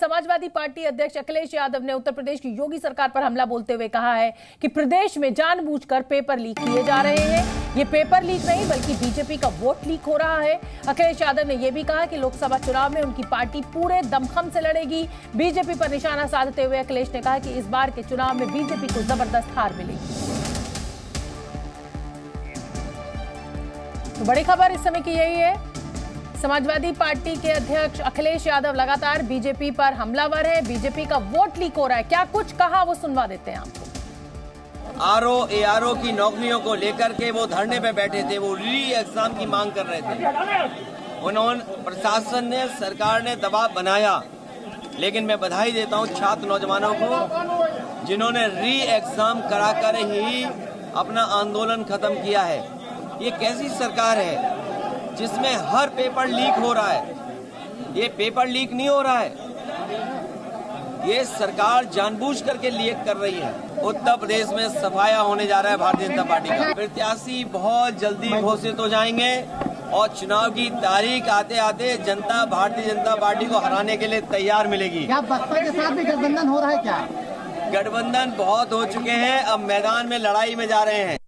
Samajwadi party अध्यक्ष अखिलेश यादव ने उत्तर प्रदेश की योगी सरकार पर हमला बोलते हुए कहा है कि प्रदेश में जानबूझकर पेपर लीक किए जा रहे हैं। ये पेपर लीक नहीं बल्कि बीजेपी का वोट लीक हो रहा है। अखिलेश यादव ने यह भी कहा कि लोकसभा चुनाव में उनकी पार्टी पूरे दमखम से लड़ेगी। बीजेपी पर निशाना साधते हुए अखिलेश ने कहा कि इस बार के चुनाव में बीजेपी को जबरदस्त हार मिलेगी। तो बड़ी खबर इस समय की यही है, समाजवादी पार्टी के अध्यक्ष अखिलेश यादव लगातार बीजेपी पर हमलावर है। बीजेपी का वोट लीक हो रहा है, क्या कुछ कहा वो सुनवा देते हैं आपको। आरओ एआरओ की नौकरियों को लेकर के वो धरने पे बैठे थे, वो री एग्जाम की मांग कर रहे थे। उन्होंने प्रशासन ने, सरकार ने दबाव बनाया, लेकिन मैं बधाई देता हूं छात्र नौजवानों को जिन्होंने री एग्जाम कराकर ही अपना आंदोलन खत्म किया है। ये कैसी सरकार है जिसमें हर पेपर लीक हो रहा है? ये पेपर लीक नहीं हो रहा है, ये सरकार जानबूझ करके लीक कर रही है। उत्तर प्रदेश में सफाया होने जा रहा है भारतीय जनता पार्टी का। प्रत्याशी बहुत जल्दी घोषित हो जाएंगे और चुनाव की तारीख आते आते जनता भारतीय जनता पार्टी को हराने के लिए तैयार मिलेगी। क्या बसपा के साथ भी गठबंधन हो रहा है? क्या गठबंधन बहुत हो चुके हैं, अब मैदान में लड़ाई में जा रहे हैं।